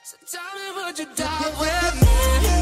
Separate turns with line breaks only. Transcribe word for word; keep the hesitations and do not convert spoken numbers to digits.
So tell me, would you die with me?